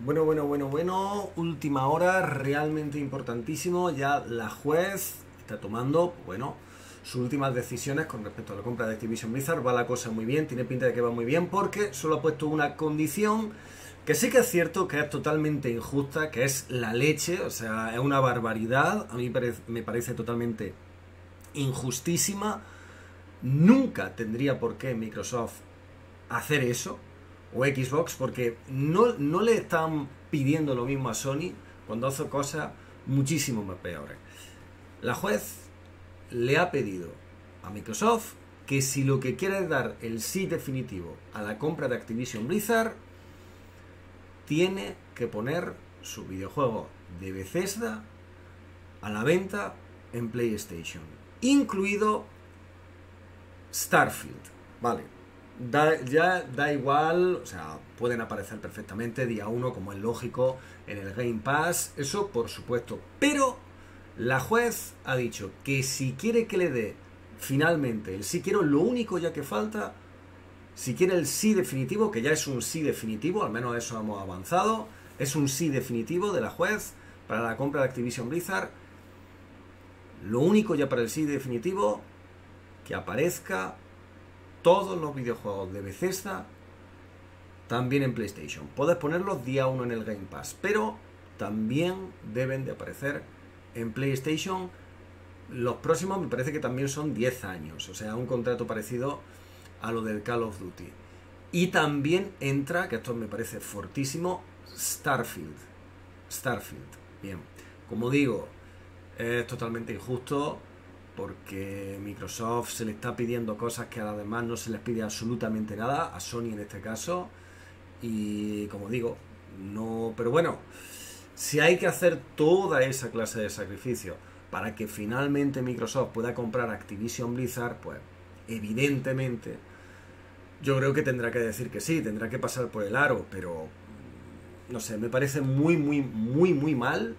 Bueno, última hora, realmente importantísimo. Ya la juez está tomando, sus últimas decisiones con respecto a la compra de Activision Blizzard. Va la cosa muy bien, tiene pinta de que va muy bien porque solo ha puesto una condición que sí que es cierto que es totalmente injusta, que es la leche, o sea, es una barbaridad. A mí me parece totalmente injustísima. Nunca tendría por qué Microsoft hacer eso, o Xbox, porque no le están pidiendo lo mismo a Sony cuando hace cosas muchísimo más peores. La juez le ha pedido a Microsoft que si lo que quiere es dar el sí definitivo a la compra de Activision Blizzard, tiene que poner su videojuego de Bethesda a la venta en PlayStation, incluido Starfield, ¿vale? Ya da igual, o sea, pueden aparecer perfectamente día 1, como es lógico, en el Game Pass, eso por supuesto, pero la juez ha dicho que si quiere que le dé finalmente el sí quiero, lo único ya que falta, si quiere el sí definitivo, que ya es un sí definitivo, al menos eso hemos avanzado, es un sí definitivo de la juez para la compra de Activision Blizzard, lo único ya para el sí definitivo, que aparezca todos los videojuegos de Bethesda también en PlayStation. Puedes ponerlos día 1 en el Game Pass, pero también deben de aparecer en PlayStation. Los próximos me parece que también son 10 años, o sea, un contrato parecido a lo del Call of Duty. Y también entra, que esto me parece fortísimo, Starfield. Bien, como digo, es totalmente injusto, porque Microsoft se le está pidiendo cosas que además no se les pide absolutamente nada, a Sony en este caso, y como digo, no, pero bueno, si hay que hacer toda esa clase de sacrificio para que finalmente Microsoft pueda comprar Activision Blizzard, pues evidentemente yo creo que tendrá que decir que sí, tendrá que pasar por el aro, pero no sé, me parece muy mal,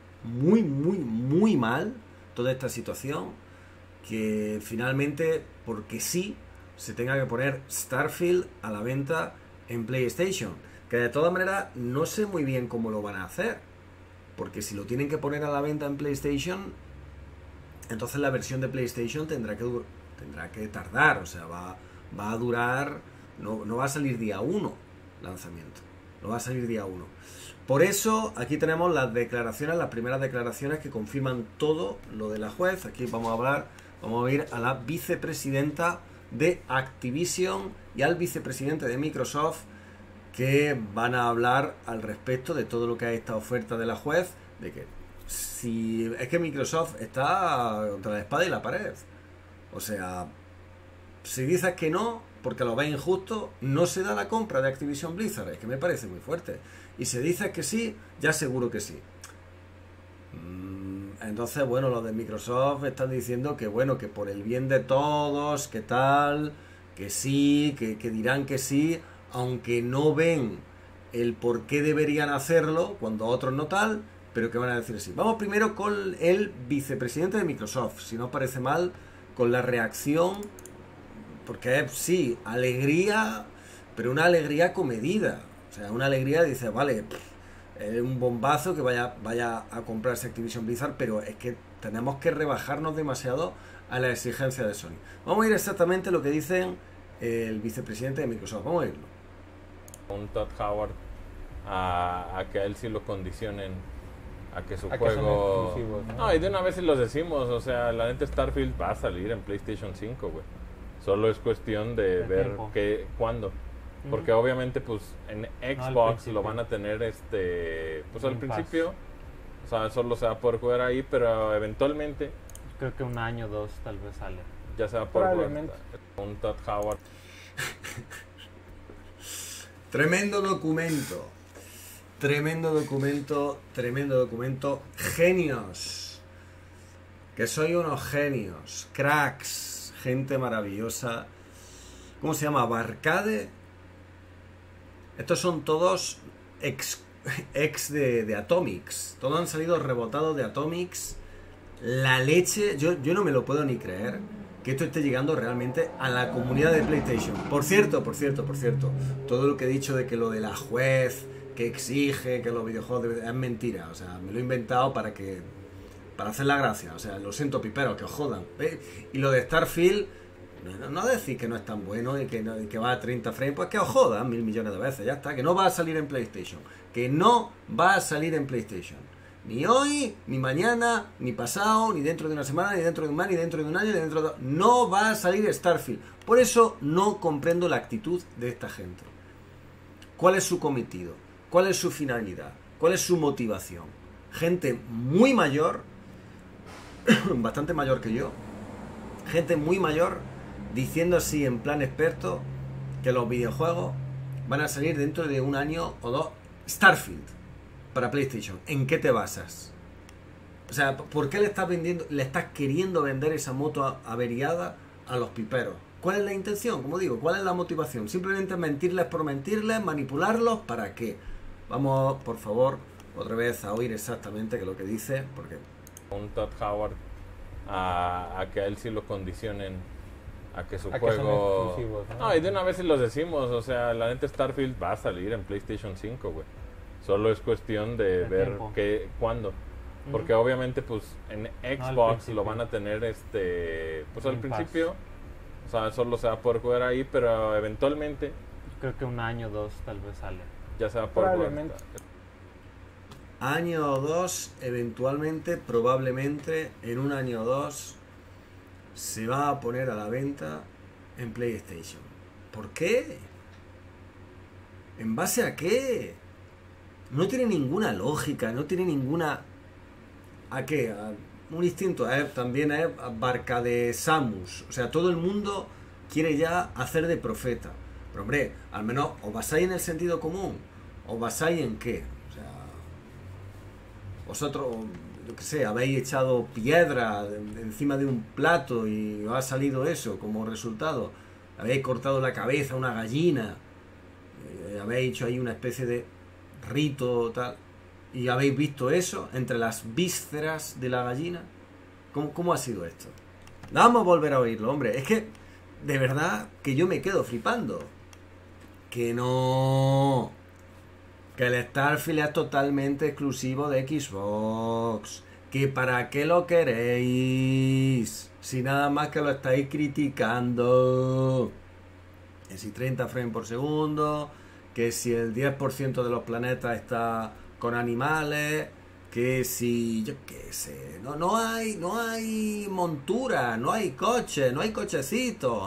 muy mal toda esta situación, que finalmente, porque sí, se tenga que poner Starfield a la venta en PlayStation, que de todas maneras no sé muy bien cómo lo van a hacer, porque si lo tienen que poner a la venta en PlayStation, entonces la versión de PlayStation tendrá que tardar, o sea, va a durar, no va a salir día 1 lanzamiento, no va a salir día 1. Por eso aquí tenemos las declaraciones, las primeras declaraciones que confirman todo lo de la juez. Aquí vamos a ir a la vicepresidenta de Activision y al vicepresidente de Microsoft, que van a hablar al respecto de todo lo que es esta oferta de la juez, de que si es que Microsoft está contra la espada y la pared. O sea, si dices que no, porque lo ves injusto, no se da la compra de Activision Blizzard. Es que me parece muy fuerte. Y si dices que sí, ya seguro que sí. Entonces, bueno, los de Microsoft están diciendo que, bueno, que por el bien de todos, que tal, que sí, que dirán que sí, aunque no ven el por qué deberían hacerlo, cuando otros no tal, pero que van a decir sí. Vamos primero con el vicepresidente de Microsoft, si no os parece mal, con la reacción, porque es, sí, alegría, pero una alegría comedida. O sea, una alegría, dice, vale, un bombazo que vaya a comprarse Activision Blizzard, pero es que tenemos que rebajarnos demasiado a la exigencia de Sony. Vamos a ir exactamente lo que dice el vicepresidente de Microsoft. Vamos a irlo. Un Todd Howard a que a él sí lo condicionen a que su juego... Que son exclusivos, ¿no? Y de una vez sí los decimos, o sea, la neta Starfield va a salir en PlayStation 5, güey. Solo es cuestión de ver cuándo. Porque obviamente pues en Xbox lo van a tener pues al principio, o sea, solo se va a poder jugar ahí, pero eventualmente creo que un año o 2 tal vez sale. ya se va a poder jugar un Todd Howard. Tremendo documento, genios, que soy unos genios, cracks, gente maravillosa. ¿Cómo se llama? Barcade. Estos son todos ex de Atomics. Todos han salido rebotados de Atomics. La leche. Yo no me lo puedo ni creer que esto esté llegando realmente a la comunidad de PlayStation. Por cierto. Todo lo que he dicho de que lo de la juez, que exige que los videojuegos es mentira. O sea, me lo he inventado para hacer la gracia. O sea, lo siento, piperos, que os jodan. Y lo de Starfield, no decís que no es tan bueno y que va a 30 frames, pues que os jodan 1000 millones de veces, ya está. Que no va a salir en PlayStation. Que no va a salir en PlayStation. Ni hoy, ni mañana, ni pasado, ni dentro de una semana, ni dentro de un mes, ni dentro de un año, ni dentro de... No va a salir Starfield. Por eso no comprendo la actitud de esta gente. ¿Cuál es su cometido? ¿Cuál es su finalidad? ¿Cuál es su motivación? Gente muy mayor, bastante mayor que yo, gente muy mayor, diciendo así en plan experto que los videojuegos van a salir dentro de un año o dos. Starfield para PlayStation, ¿en qué te basas? O sea, ¿por qué le estás queriendo vender esa moto averiada a los piperos? ¿Cuál es la intención? Como digo, ¿cuál es la motivación? Simplemente mentirles por mentirles, manipularlos, ¿para qué? Vamos, por favor, otra vez a oír exactamente qué es lo que dice, porque... Un Todd Howard a que a él sí lo condicionen a que su A que juego... son exclusivos, ¿no? No, y de una vez sí los decimos, o sea, la neta Starfield va a salir en PlayStation 5, güey. Solo es cuestión de ver cuándo. Porque obviamente, pues, en Xbox lo van a tener, pues al principio, o sea, solo se va a poder jugar ahí, pero eventualmente... Creo que un año, 2 tal vez sale. Ya se va a poder jugar. Año o dos, eventualmente, probablemente, en un año o dos, se va a poner a la venta en PlayStation. ¿Por qué? ¿En base a qué? No tiene ninguna lógica, no tiene ninguna... ¿A qué? Un instinto, también es barca de Samus. O sea, todo el mundo quiere ya hacer de profeta. Pero hombre, al menos os basáis en el sentido común. ¿Os basáis en qué? O sea, vosotros, yo qué sé, habéis echado piedra encima de un plato y os ha salido eso como resultado. Habéis cortado la cabeza a una gallina. Habéis hecho ahí una especie de rito tal. ¿Y habéis visto eso entre las vísceras de la gallina? ¿Cómo ha sido esto? Vamos a volver a oírlo, hombre. Es que, de verdad, que yo me quedo flipando. Que no... Que el Starfield es totalmente exclusivo de Xbox. Que para qué lo queréis. Si nada más que lo estáis criticando. Que si 30 frames por segundo. Que si el 10% de los planetas está... con animales, que si, yo qué sé, no hay montura, no hay coche, no hay cochecito.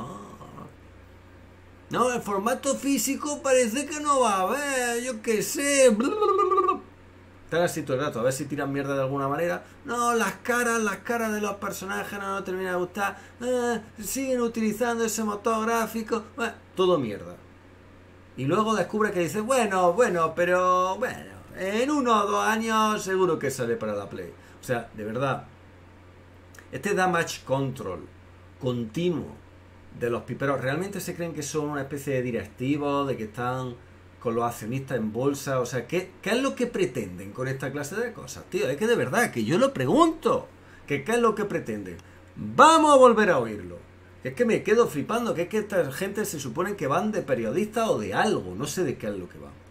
No, el formato físico parece que no va a haber, yo qué sé. Están así todo el rato, a ver si tiran mierda de alguna manera. No, las caras de los personajes no nos terminan de gustar. Siguen utilizando ese motor gráfico. Bueno, todo mierda. Y luego descubre que dice, bueno, pero bueno. En 1 o 2 años seguro que sale para la Play. O sea, de verdad, este damage control continuo de los piperos, ¿realmente se creen que son una especie de directivos, de que están con los accionistas en bolsa? O sea, ¿qué es lo que pretenden con esta clase de cosas, tío? Es que de verdad, que yo lo pregunto. ¿Qué es lo que pretenden? Vamos a volver a oírlo. Es que me quedo flipando, que es que esta gente se supone que van de periodistas o de algo. No sé de qué es lo que van.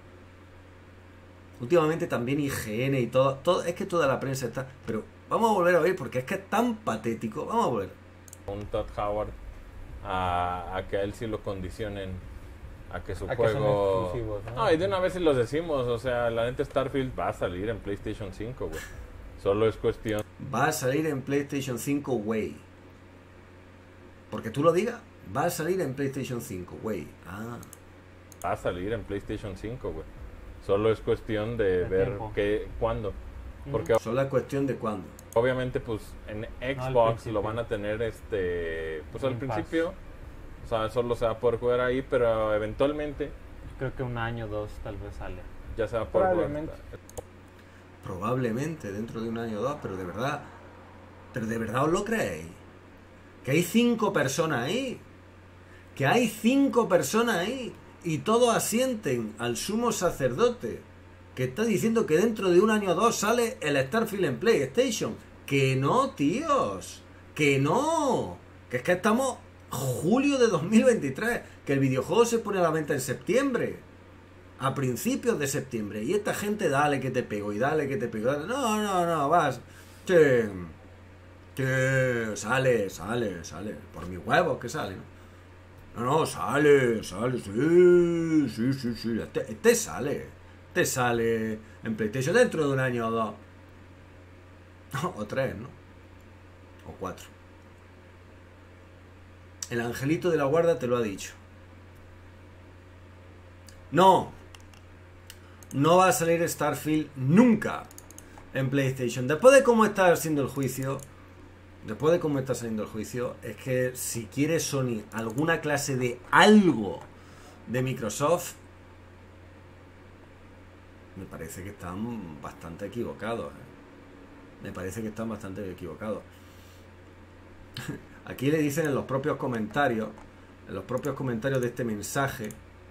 Últimamente también IGN y todo, es que toda la prensa está... Pero vamos a volver a oír porque es que es tan patético. Vamos a volver. Un Todd Howard a que a él sí lo condicionen a que su a juego... Que son exclusivos, ¿no? No, y de una vez sí los decimos, o sea, la neta Starfield va a salir en PlayStation 5, güey. Solo es cuestión... Va a salir en PlayStation 5, güey. Porque tú lo digas, va a salir en PlayStation 5, güey. Va a salir en PlayStation 5, güey. Solo es cuestión de ver cuándo. Porque solo es cuestión de cuándo. Obviamente, pues, en Xbox lo van a tener, pues al principio, o sea, solo se va a poder jugar ahí, pero eventualmente... Creo que un año, 2 tal vez sale. Ya se va a poder jugar. Probablemente, dentro de un año o dos, pero de verdad os lo creéis. Que hay 5 personas ahí. Que hay 5 personas ahí. Y todos asienten al sumo sacerdote que está diciendo que dentro de un año o dos sale el Starfield en PlayStation. Que no, tíos. Que no. Que es que estamos julio de 2023. Que el videojuego se pone a la venta en septiembre. a principios de septiembre. Y esta gente, dale que te pego, y dale que te pego. No, vas. Che, sale. Por mis huevos que sale, ¿no? No, sale, sí. Este sale en PlayStation dentro de un año o dos. O 3, ¿no? O 4. El angelito de la guarda te lo ha dicho. No va a salir Starfield nunca en PlayStation. Después de cómo está saliendo el juicio, es que si quiere Sony alguna clase de algo de Microsoft, me parece que están bastante equivocados. Aquí le dicen en los propios comentarios de este mensaje,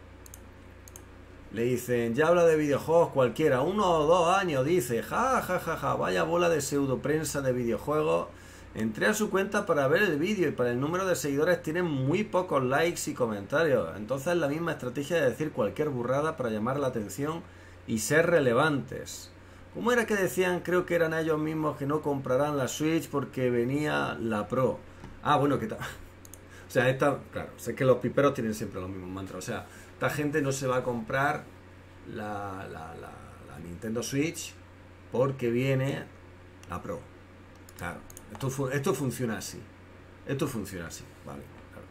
le dicen, ya habla de videojuegos cualquiera, 1 o 2 años, dice, ja, vaya bola de pseudo prensa de videojuegos. Entré a su cuenta para ver el vídeo y para el número de seguidores tienen muy pocos likes y comentarios. Entonces la misma estrategia de decir cualquier burrada para llamar la atención y ser relevantes. ¿Cómo era que decían? Creo que eran ellos mismos que no comprarán la Switch porque venía la Pro. Ah, bueno, ¿qué tal? O sea, claro, sé que los piperos tienen siempre los mismos mantras. O sea, esta gente no se va a comprar la Nintendo Switch porque viene la Pro. Claro, esto funciona así. Vale, claro.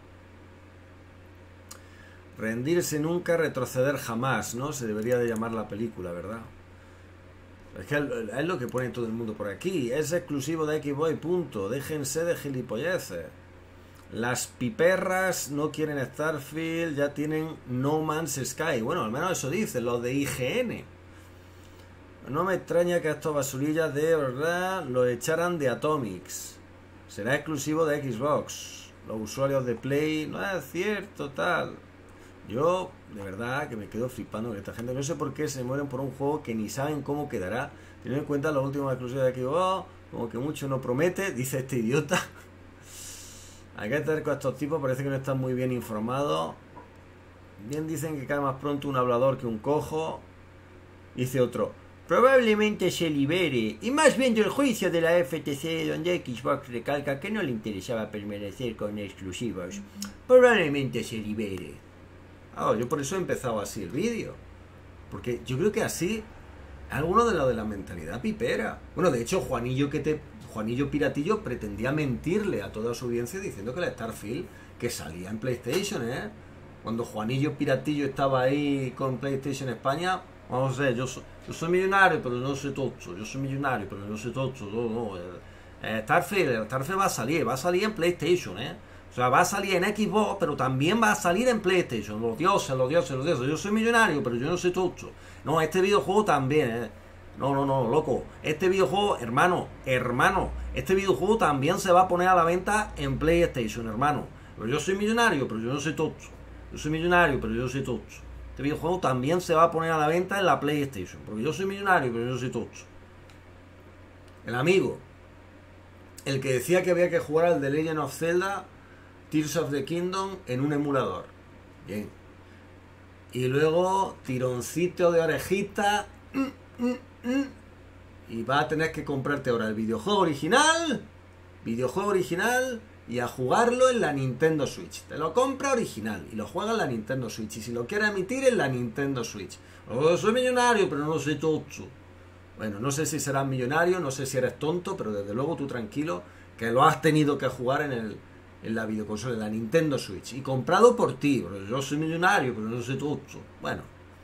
Rendirse nunca, retroceder jamás, ¿no? Se debería de llamar la película, ¿verdad? Es que es lo que pone todo el mundo por aquí. Es exclusivo de Xbox y punto. Déjense de gilipolleces. Las piperras no quieren Starfield, ya tienen No Man's Sky. Bueno, al menos eso dicen los de IGN. No me extraña que a estos basurillas de verdad lo echaran de Atomics. Será exclusivo de Xbox. Los usuarios de Play, no es cierto, tal. Yo, de verdad, que me quedo flipando con esta gente. No sé por qué se mueren por un juego que ni saben cómo quedará. Teniendo en cuenta los últimos exclusivos de Xbox, como que mucho no promete, dice este idiota. Hay que estar con estos tipos, parece que no están muy bien informados. Bien dicen que cae más pronto un hablador que un cojo. Dice otro, probablemente se libere. Y más viendo el juicio de la FTC, donde Xbox recalca que no le interesaba permanecer con exclusivos. Probablemente se libere. Yo por eso he empezado así el vídeo. Porque yo creo que así alguno de lo de la mentalidad pipera. Bueno, de hecho, Juanillo Piratillo pretendía mentirle a toda su audiencia diciendo que la Starfield que salía en PlayStation, ¿eh? Cuando Juanillo Piratillo estaba ahí con PlayStation España, vamos a ver, yo soy millonario, pero no soy tocho. Starfield va a salir en PlayStation, ¿eh? O sea, va a salir en Xbox, pero también va a salir en PlayStation. Los dioses. Yo soy millonario, pero yo no soy tocho. No, este videojuego también, ¿eh? No, loco. Este videojuego, hermano, este videojuego también se va a poner a la venta en PlayStation, hermano. Pero yo soy millonario, pero yo no soy tocho. Este videojuego también se va a poner a la venta en la PlayStation. Porque yo soy millonario, pero yo no soy tocho. El amigo, el que decía que había que jugar al The Legend of Zelda Tears of the Kingdom en un emulador. Bien. Y luego tironcito de orejita. Y va a tener que comprarte ahora el videojuego original y a jugarlo en la Nintendo Switch. Te lo compra original y lo juega en la Nintendo Switch. Y si lo quiere emitir en la Nintendo Switch. Soy millonario, pero no soy tocho. Bueno, no sé si serás millonario, no sé si eres tonto, pero desde luego tú tranquilo que lo has tenido que jugar en la videoconsola, en la Nintendo Switch. Y comprado por ti. Pero yo soy millonario, pero no soy tocho. Bueno.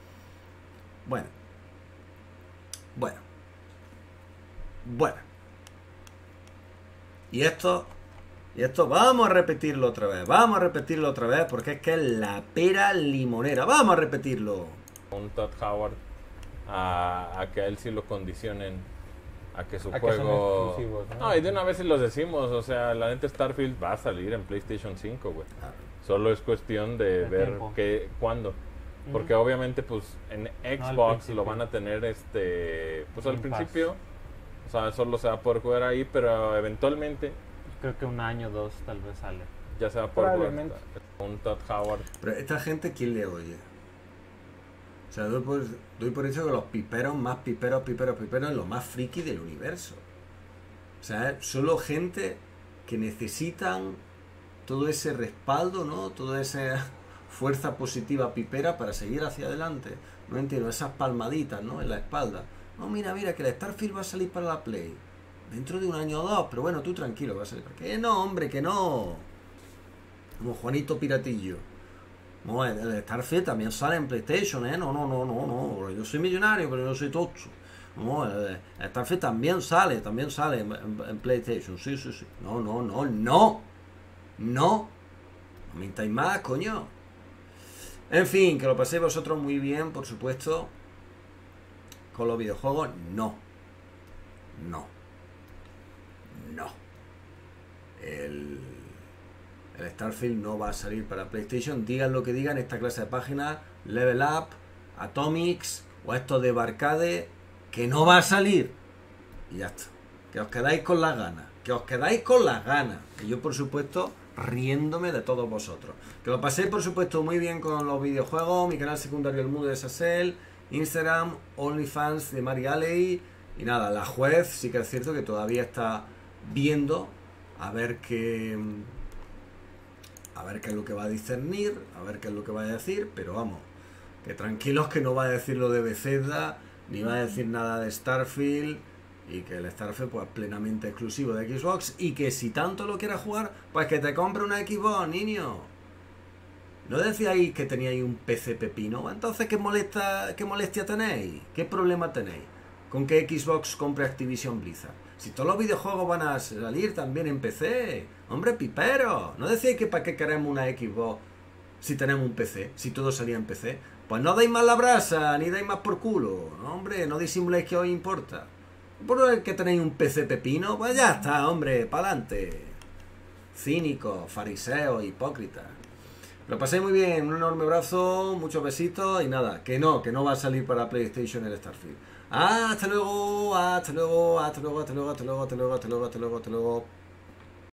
Y esto vamos a repetirlo otra vez porque es que es la pera limonera. Vamos a repetirlo. Un Todd Howard a que a él sí lo condicionen a que su juego que son exclusivos, ¿no? Y de una vez sí los decimos, o sea, la neta Starfield va a salir en PlayStation 5, güey. Solo es cuestión de ver cuándo. Porque obviamente pues en Xbox lo van a tener pues al principio, o sea, solo se va a poder jugar ahí, pero eventualmente creo que 1 año, 2 tal vez sale. Ya se va a poder jugar un Todd Howard. Pero esta gente, ¿quién le oye? O sea, doy por hecho que los piperos, más piperos, es lo más friki del universo. O sea, es solo gente que necesitan todo ese respaldo, ¿no? Toda esa fuerza positiva pipera para seguir hacia adelante. No entiendo, esas palmaditas, ¿no? En la espalda. No, mira, que el Starfield va a salir para la Play. Dentro de un año o dos, pero bueno, tú tranquilo, va a salir. Que no, hombre, que no. Como Juanito Piratillo. No, el Starfield también sale en PlayStation, ¿eh? No. Yo soy millonario, pero yo soy tocho. No, el Starfield también sale en PlayStation. Sí. No. No mintáis más, coño. En fin, que lo paséis vosotros muy bien, por supuesto. Con los videojuegos, no. El Starfield no va a salir para PlayStation. Digan lo que digan esta clase de páginas, Level Up, Atomics o esto de Barcade, que no va a salir. Y ya está. Que os quedáis con las ganas. Y yo, por supuesto, riéndome de todos vosotros. Que lo paséis, por supuesto, muy bien con los videojuegos. Mi canal secundario El Mundo de Sassel, Instagram, OnlyFans de Mari Alley. Y nada, la juez sí que es cierto que todavía está viendo a ver qué es lo que va a discernir, a ver qué es lo que va a decir, pero vamos, que tranquilos que no va a decir lo de Bethesda, ni va a decir nada de Starfield, y que el Starfield pues plenamente exclusivo de Xbox, y que si tanto lo quieras jugar, pues que te compre una Xbox, niño. ¿No decíais que teníais un PC pepino? Entonces, ¿qué molestia tenéis? ¿Qué problema tenéis con que Xbox compre Activision Blizzard? Si todos los videojuegos van a salir también en PC. Hombre, pipero. ¿No decíais que para qué queremos una Xbox si tenemos un PC? Si todo salía en PC. Pues no dais más la brasa, ni dais más por culo. No, hombre, no disimuléis que os importa. Por el que tenéis un PC pepino, pues ya está, hombre, pa'lante. Cínicos, fariseos, hipócritas. Lo pasé muy bien, un enorme abrazo, muchos besitos y nada, que no va a salir para PlayStation el Starfield. Hasta luego.